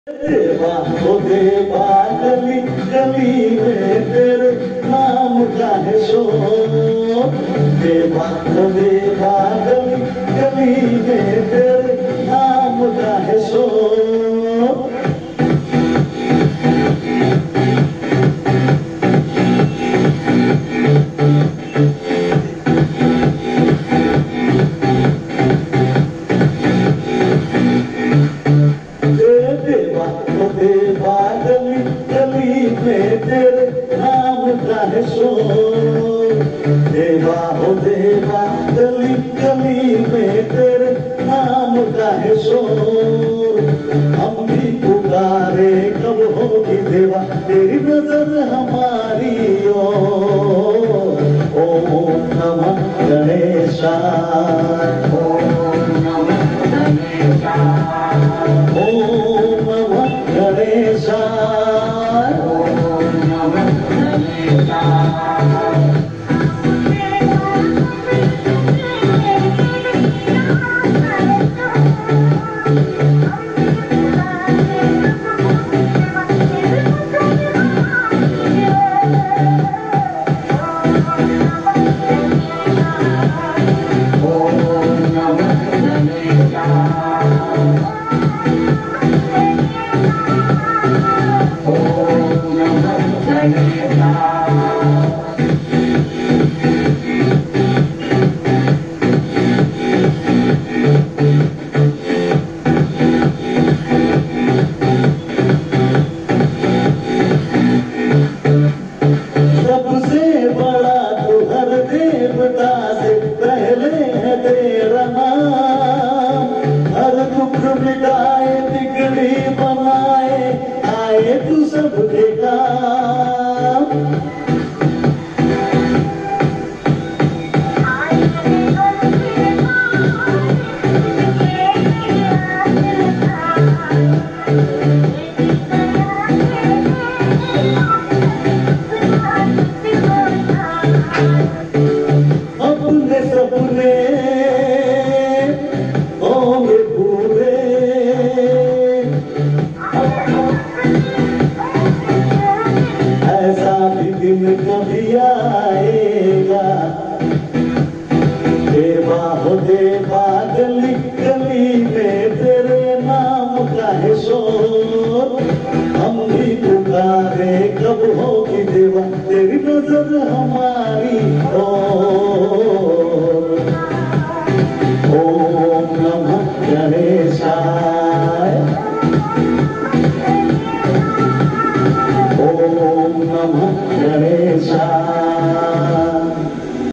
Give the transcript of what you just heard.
देवा ओ देवा गली गली में तेरे नाम का है शोर। देवा ओ देवा गली गली में तेरे नाम का है शोर। देवा गली गली में तेरे नाम का है शोर। देवा हो देवा गली गली में तेरे नाम का है शोर। हम भी पुकारे कब होगी देवा तेरी नजर हमारी ओर। ओम नमः गणेशाय ओम नमः गणेशाय ओम नमः गणेशाय ओम नमः गणेशाय। सबसे बड़ा तू हर देवता से पहले है तेरा नाम। हर दुख मिटाए बिगड़ी बनाए आए तू सबके काम। अपने सपने होंगे पूरे ऐसा भी दिन कभी आएगा। देवा हो देवा गली गली में तेरे नाम का है शोर। हम भी पुकारे कब होगी देवा तेरी नजर हमारी ओर। ओम नमः गणेशाय ओम नमः गणेशाय।